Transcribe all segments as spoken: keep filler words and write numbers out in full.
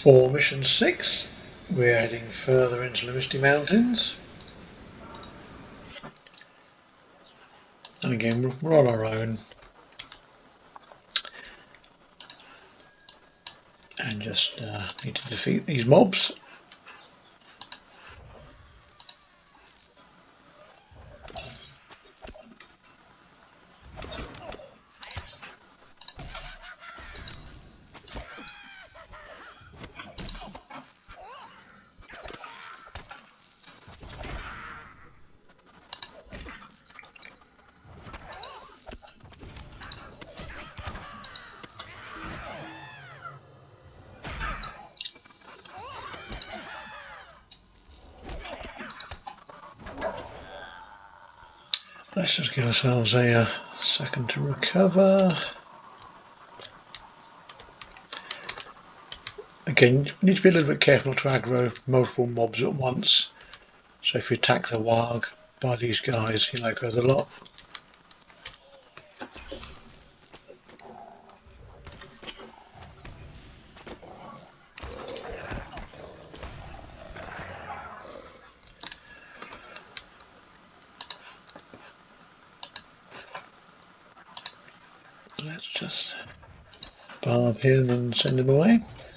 For mission six, we're heading further into the Misty Mountains. And again, we're on our own. And just uh, need to defeat these mobs. Let's just give ourselves a, a second to recover. Again, you need to be a little bit careful not to aggro multiple mobs at once. So if you attack the warg by these guys, you'll aggro the lot. Let's just barb him and send him away.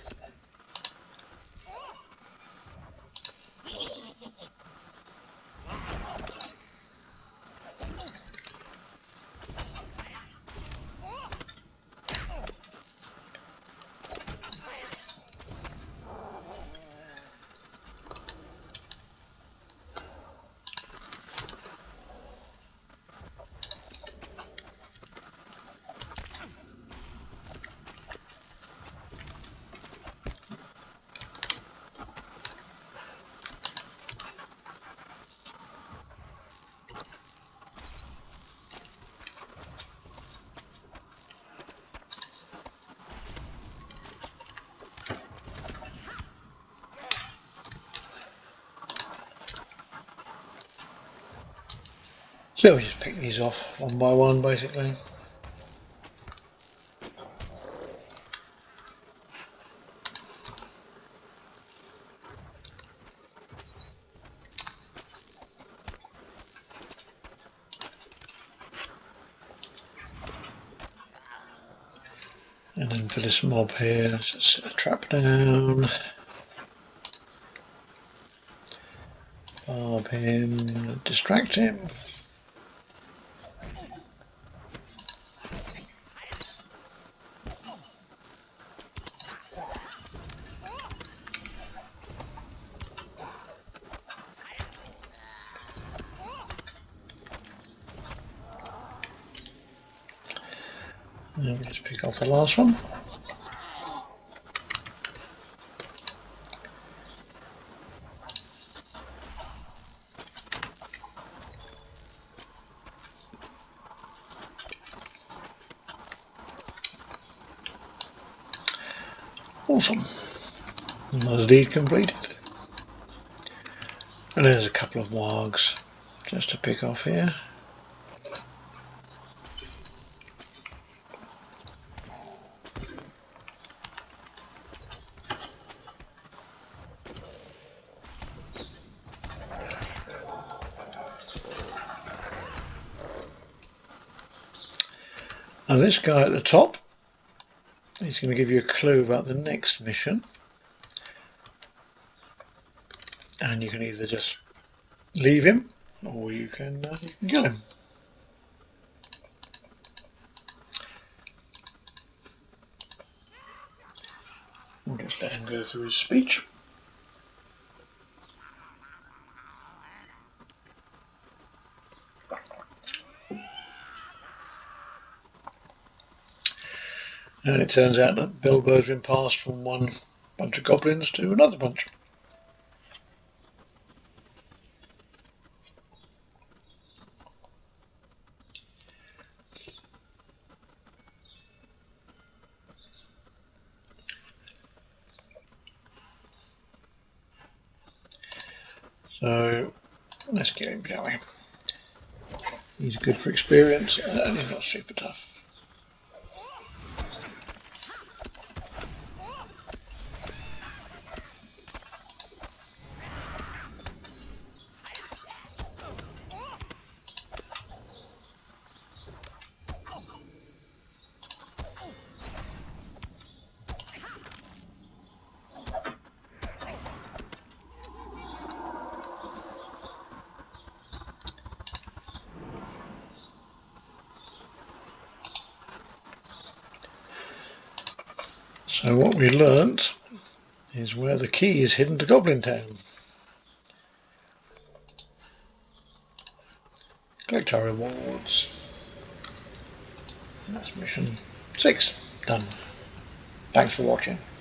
So we just pick these off one by one basically. And then for this mob here, let's just set a trap down. Barb him, distract him. And we'll just pick off the last one. Awesome. Another deed completed. And there's a couple of wargs just to pick off here. Now this guy at the top, he's going to give you a clue about the next mission, and you can either just leave him or you can, uh, you can kill him. We'll just let him go through his speech. And it turns out that Bilbo's been passed from one bunch of goblins to another bunch. So let's get him, shall we? He's good for experience and he's not super tough. So what we learnt is where the key is hidden to Goblin Town. Collect our rewards. And that's mission six done. Thanks for watching.